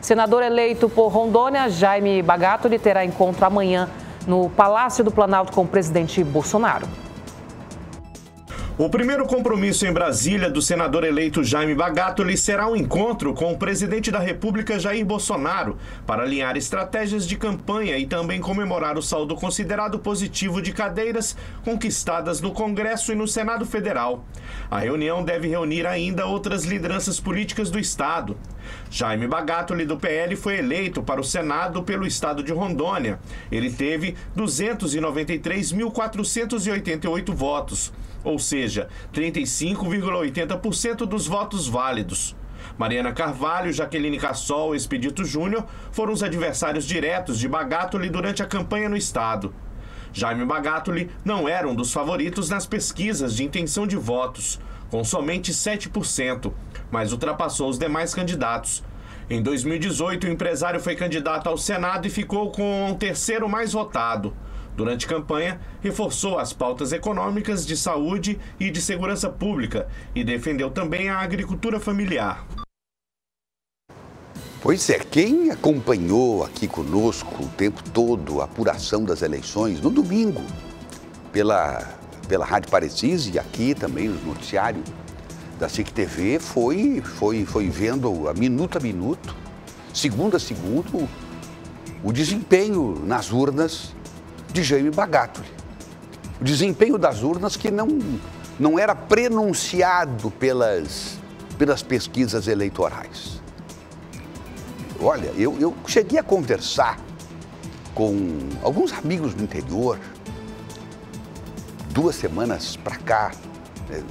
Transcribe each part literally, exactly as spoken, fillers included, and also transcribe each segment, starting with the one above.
Senador eleito por Rondônia, Jaime Bagatoli, terá encontro amanhã no Palácio do Planalto com o presidente Bolsonaro. O primeiro compromisso em Brasília do senador eleito Jaime Bagatoli será um encontro com o presidente da República Jair Bolsonaro para alinhar estratégias de campanha e também comemorar o saldo considerado positivo de cadeiras conquistadas no Congresso e no Senado Federal. A reunião deve reunir ainda outras lideranças políticas do estado. Jaime Bagatoli, do P L, foi eleito para o Senado pelo estado de Rondônia. Ele teve duzentos e noventa e três mil quatrocentos e oitenta e oito votos, ou seja, trinta e cinco vírgula oitenta por cento dos votos válidos. Mariana Carvalho, Jaqueline Cassol e Expedito Júnior foram os adversários diretos de Bagatoli durante a campanha no estado. Jaime Bagatoli não era um dos favoritos nas pesquisas de intenção de votos, com somente sete por cento, mas ultrapassou os demais candidatos. Em dois mil e dezoito, o empresário foi candidato ao Senado e ficou com o terceiro mais votado. Durante a campanha, reforçou as pautas econômicas, de saúde e de segurança pública e defendeu também a agricultura familiar. Pois é, quem acompanhou aqui conosco o tempo todo a apuração das eleições, no domingo, pela, pela Rádio Parecis e aqui também no noticiário da S I C T V, foi, foi, foi vendo a minuto a minuto, segundo a segundo, o desempenho nas urnas de Jaime Bagatoli. O desempenho das urnas que não, não era prenunciado pelas, pelas pesquisas eleitorais. Olha, eu, eu cheguei a conversar com alguns amigos do interior, duas semanas para cá, né,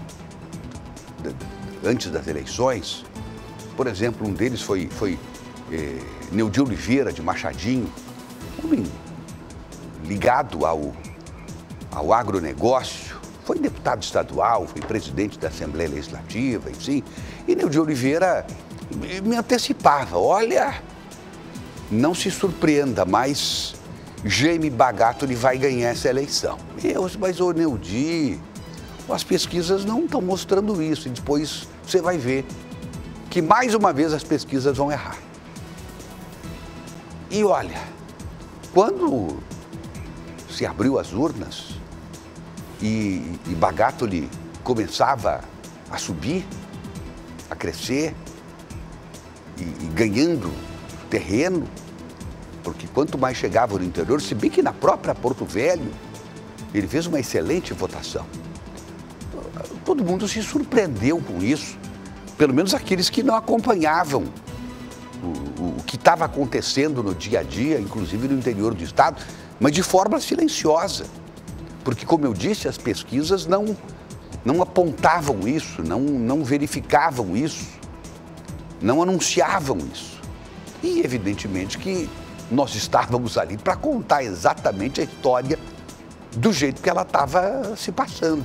antes das eleições. Por exemplo, um deles foi, foi eh, Neudi Oliveira, de Machadinho, homem ligado ao, ao agronegócio, foi deputado estadual, foi presidente da Assembleia Legislativa, enfim. E Neudi Oliveira me antecipava, olha, não se surpreenda, mas Jaime Bagatoli vai ganhar essa eleição. E eu, mas ô Neudi, as pesquisas não estão mostrando isso, e depois você vai ver que mais uma vez as pesquisas vão errar. E olha, quando se abriu as urnas e, e Bagatoli começava a subir, a crescer e, e ganhando terreno, porque quanto mais chegava no interior, se bem que na própria Porto Velho, ele fez uma excelente votação. Todo mundo se surpreendeu com isso, pelo menos aqueles que não acompanhavam o, o, o que estava acontecendo no dia a dia, inclusive no interior do estado, mas de forma silenciosa, porque, como eu disse, as pesquisas não, não apontavam isso, não, não verificavam isso, não anunciavam isso. E, evidentemente, que nós estávamos ali para contar exatamente a história do jeito que ela estava se passando.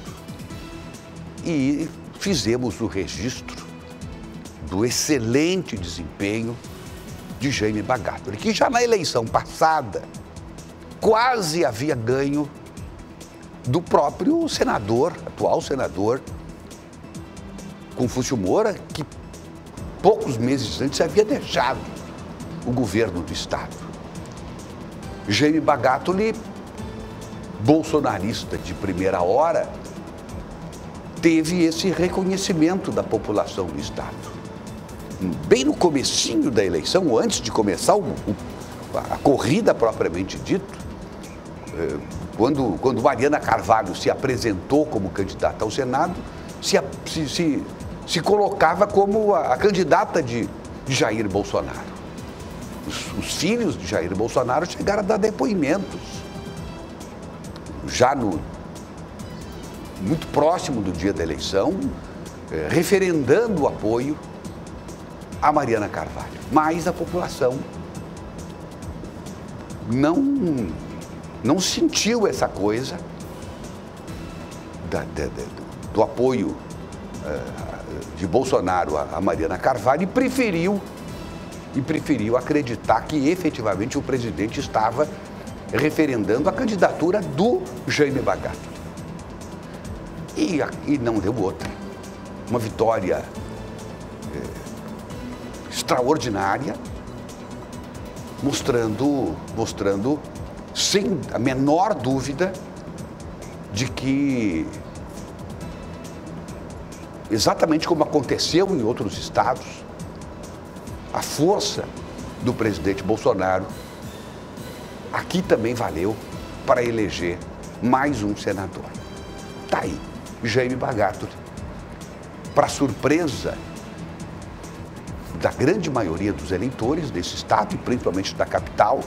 E fizemos o registro do excelente desempenho de Jaime Bagatoli, que já na eleição passada quase havia ganho do próprio senador, atual senador Confúcio Moura, que poucos meses antes havia deixado o governo do estado. Jaime Bagatoli, bolsonarista de primeira hora, teve esse reconhecimento da população do estado. Bem no comecinho da eleição, antes de começar o, o, a corrida propriamente dito, quando, quando Mariana Carvalho se apresentou como candidata ao Senado, se, se, se, se colocava como a, a candidata de, de Jair Bolsonaro. Os, os filhos de Jair Bolsonaro chegaram a dar depoimentos. Já no, muito próximo do dia da eleição, eh, referendando o apoio a Mariana Carvalho. Mas a população não, não sentiu essa coisa da, da, da, do apoio eh, de Bolsonaro a, a Mariana Carvalho e preferiu, e preferiu acreditar que efetivamente o presidente estava referendando a candidatura do Jaime Bagatoli. E, e não deu outra. Uma vitória é, extraordinária, mostrando, mostrando sem a menor dúvida de que, exatamente como aconteceu em outros estados, a força do presidente Bolsonaro aqui também valeu para eleger mais um senador. Está aí, Jaime Bagatoli. Para surpresa da grande maioria dos eleitores desse estado, e principalmente da capital,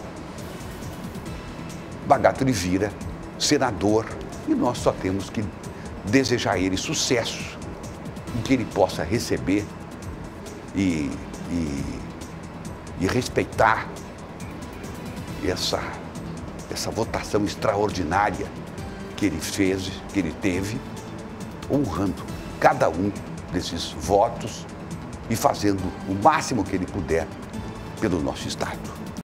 Bagatoli vira senador e nós só temos que desejar a ele sucesso, em que ele possa receber e, e, e respeitar essa, essa votação extraordinária que ele fez, que ele teve, honrando cada um desses votos e fazendo o máximo que ele puder pelo nosso estado.